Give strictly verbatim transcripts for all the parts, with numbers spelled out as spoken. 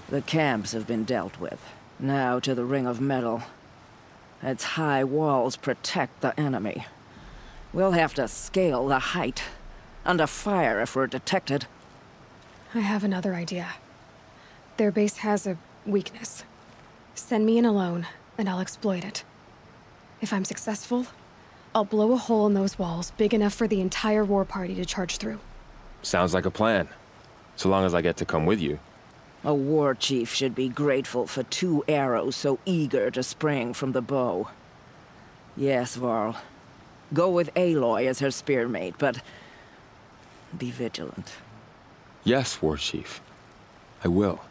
The camps have been dealt with. Now to the Ring of Metal. Its high walls protect the enemy. We'll have to scale the height. Under fire if we're detected. I have another idea. Their base has a weakness. Send me in alone, and I'll exploit it. If I'm successful, I'll blow a hole in those walls big enough for the entire war party to charge through. Sounds like a plan. So long as I get to come with you. A war chief should be grateful for two arrows so eager to spring from the bow. Yes, Varl. Go with Aloy as her spearmate, but be vigilant. Yes, War Chief. I will.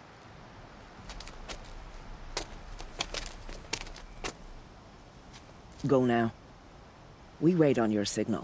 Go now. We wait on your signal.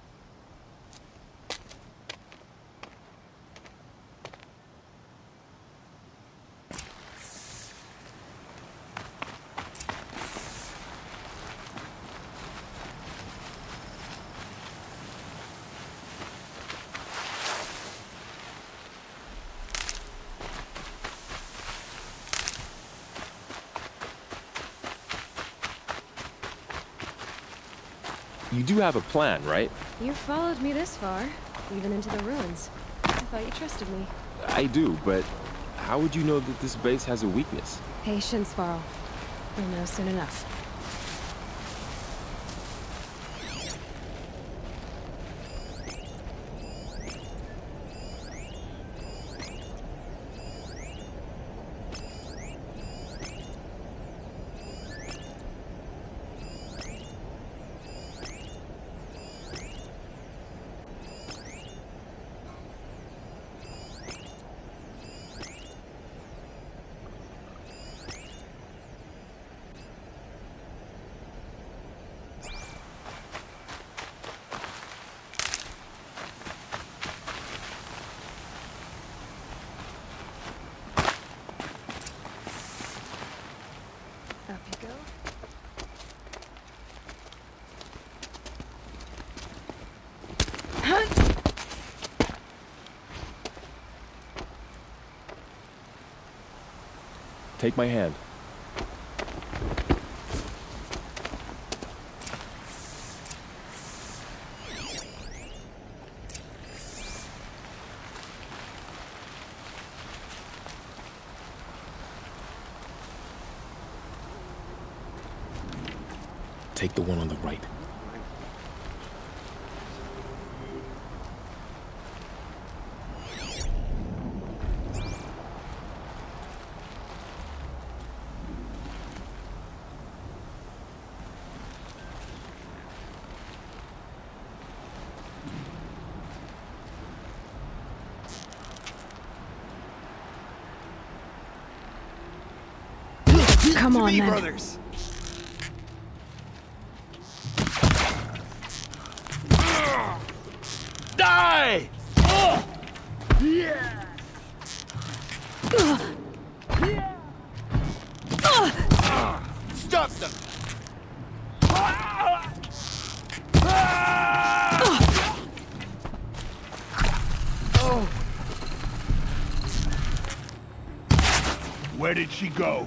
You do have a plan, right? You followed me this far, even into the ruins. I thought you trusted me. I do, but how would you know that this base has a weakness? Patience, Varl. You'll know soon enough. Up you go. Take my hand. Take the one on the right. Come on, me, then. brothers. Die! Ugh! Yeah! Stop them! Where did she go?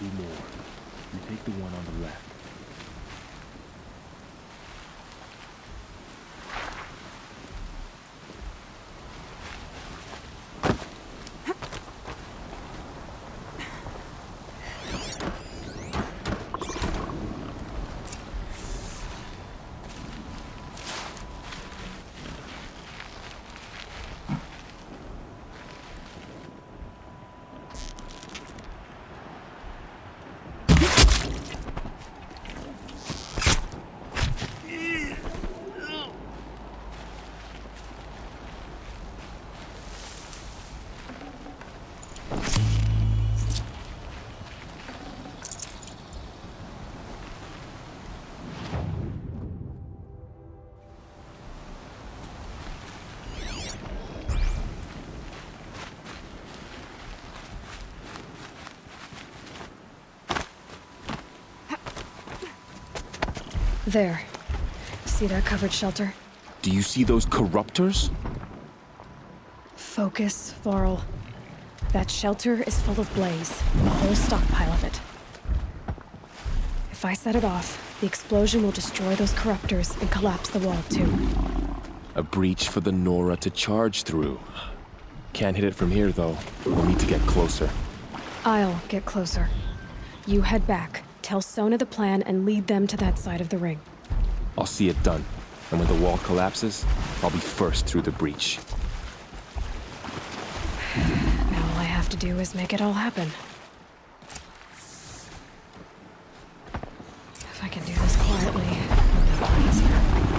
two more. You take the one on the left. There. See that covered shelter? Do you see those corruptors? Focus, Varl. That shelter is full of blaze, a whole stockpile of it. If I set it off, the explosion will destroy those corruptors and collapse the wall, too. A breach for the Nora to charge through. Can't hit it from here, though. We'll need to get closer. I'll get closer. You head back, tell Sona the plan, and lead them to that side of the ring. I'll see it done. And when the wall collapses, I'll be first through the breach. Now all I have to do is make it all happen. If I can do this quietly, it'll be easier.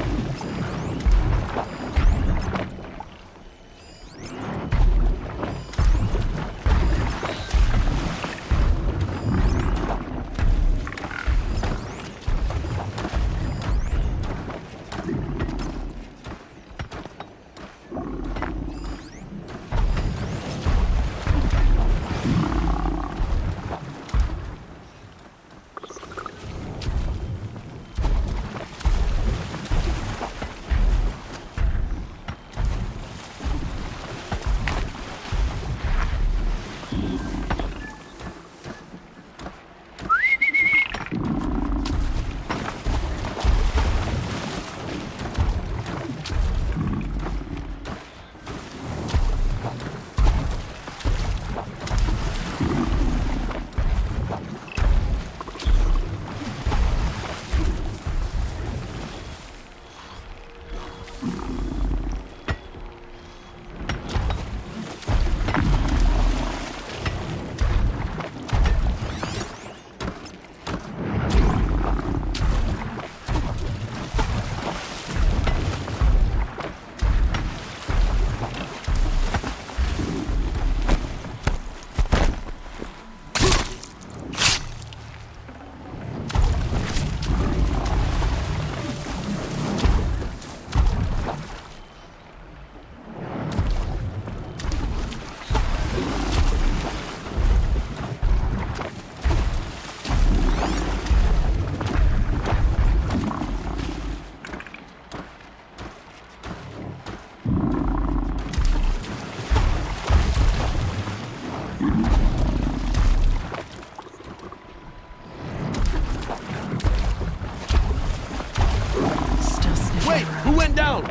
Wait, who went down?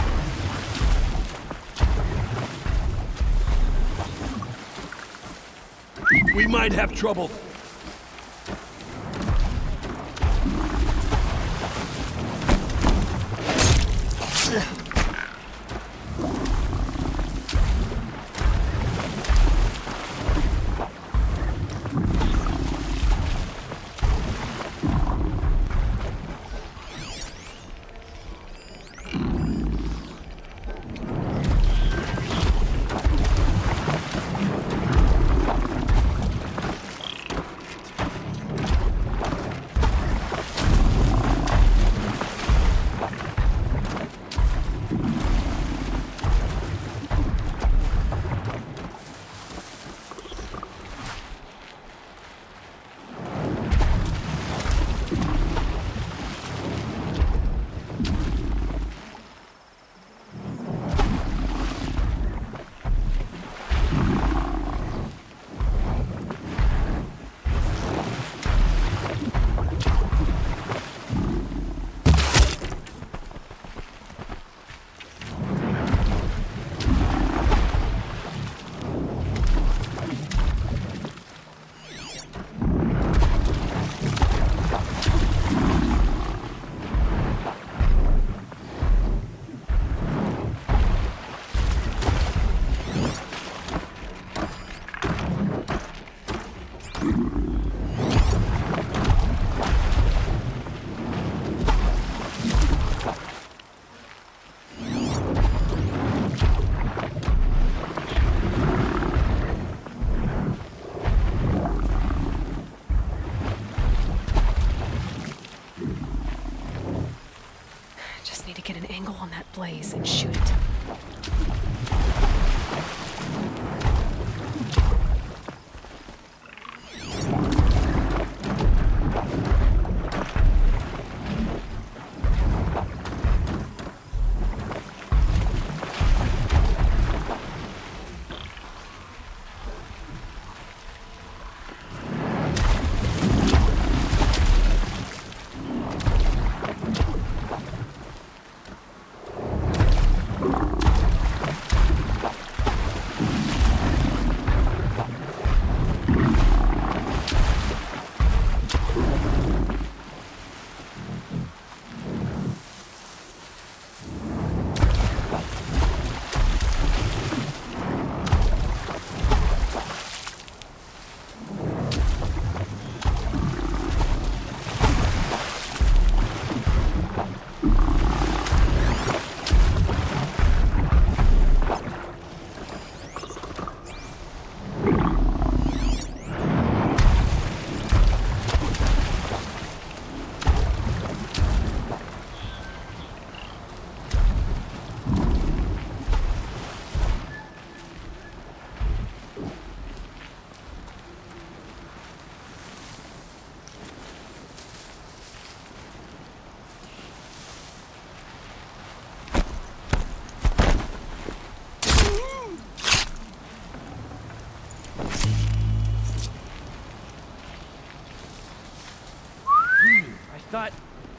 We might have trouble. blaze and shoot it. Thought...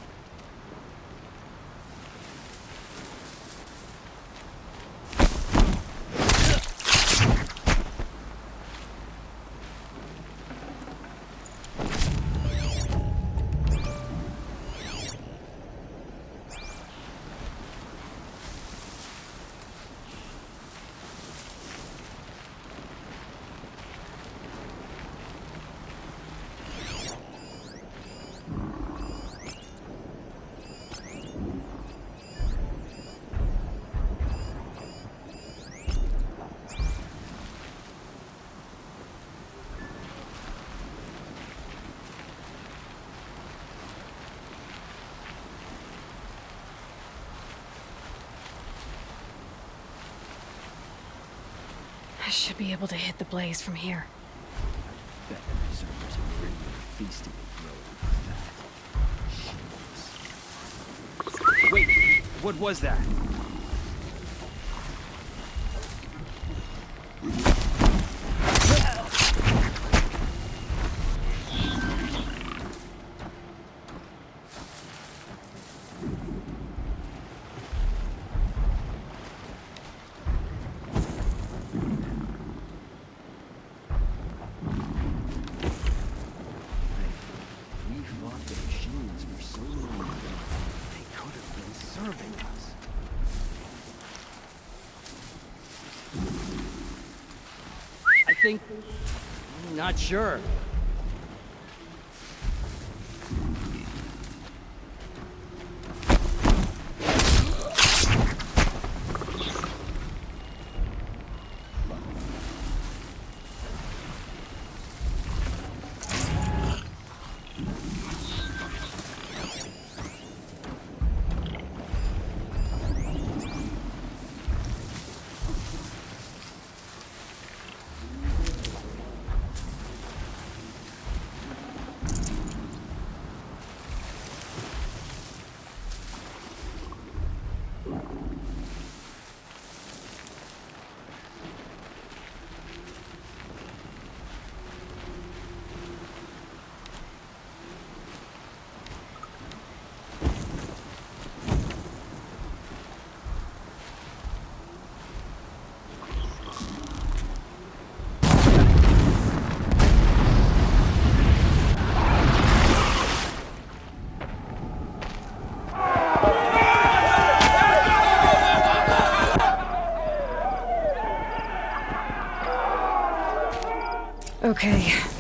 I should be able to hit the blaze from here. Bet the berserkers are really feasting and growing fat. Wait, what was that? I think... I'm not sure. Okay,